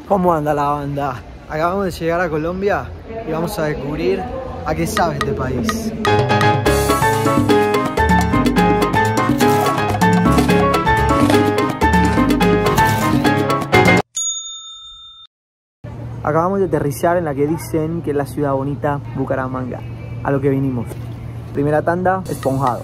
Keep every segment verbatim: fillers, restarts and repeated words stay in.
¿Cómo anda la banda? Acabamos de llegar a Colombia y vamos a descubrir a qué sabe este país. Acabamos de aterrizar en la que dicen que es la ciudad bonita, Bucaramanga. A lo que vinimos. Primera tanda, esponjado.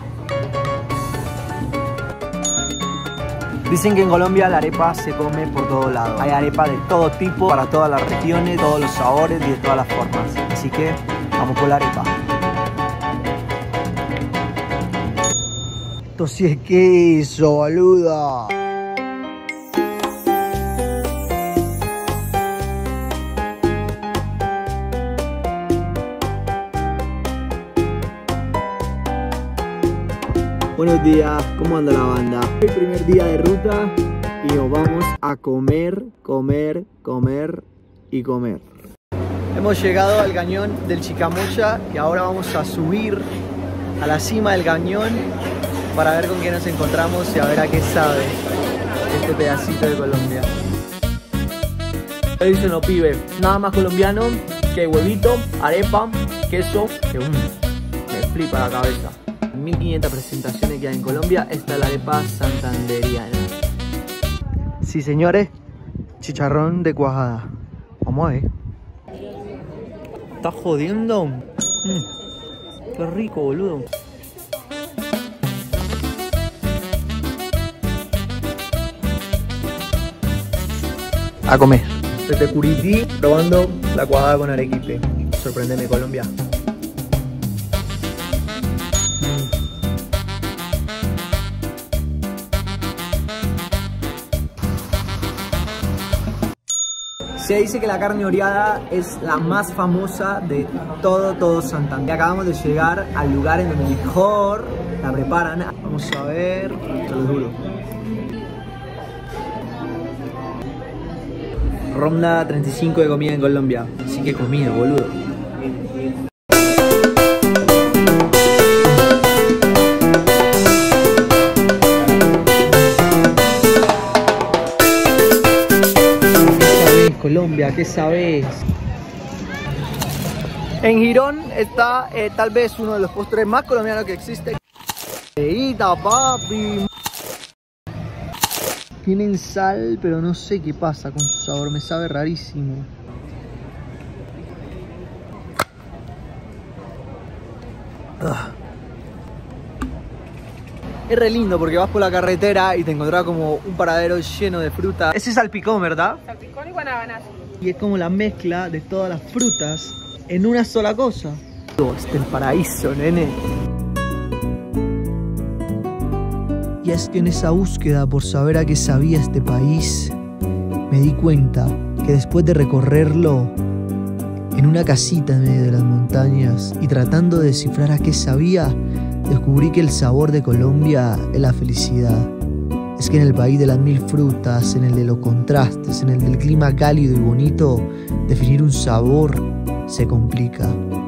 Dicen que en Colombia la arepa se come por todos lados. Hay arepa de todo tipo, para todas las regiones, todos los sabores y de todas las formas. Así que vamos por la arepa. Esto sí es queso, boludo. Buenos días, ¿cómo anda la banda? El primer día de ruta y nos vamos a comer, comer, comer y comer. Hemos llegado al cañón del Chicamocha y ahora vamos a subir a la cima del cañón para ver con qué nos encontramos y a ver a qué sabe este pedacito de Colombia. ¿Qué dicen los pibes? Nada más colombiano que huevito, arepa, queso, que um, me flipa la cabeza. mil quinientas presentaciones que hay en Colombia, esta es la arepa santanderiana. Sí, señores, chicharrón de cuajada. Vamos a ver. ¿Estás jodiendo? Mm, qué rico, boludo. A comer. Desde Curití, probando la cuajada con arequipe. Sorprendeme, Colombia. Se dice que la carne oreada es la más famosa de todo, todo Santander. Acabamos de llegar al lugar en donde mejor la preparan. Vamos a ver, te lo juro. Ronda treinta y cinco de comida en Colombia. Así que comida, boludo. Colombia, ¿qué sabes? En Girón está eh, tal vez uno de los postres más colombianos que existe. ¡Eita, papi! Tienen sal, pero no sé qué pasa con su sabor, me sabe rarísimo. Ugh. Es re lindo porque vas por la carretera y te encontrás como un paradero lleno de fruta. Ese es salpicón, ¿verdad? Salpicón y guanabanazo. Y es como la mezcla de todas las frutas en una sola cosa. Este es el paraíso, nene. Y es que en esa búsqueda por saber a qué sabía este país, me di cuenta que después de recorrerlo en una casita en medio de las montañas y tratando de descifrar a qué sabía, descubrí que el sabor de Colombia es la felicidad. Es que en el país de las mil frutas, en el de los contrastes, en el del clima cálido y bonito, definir un sabor se complica.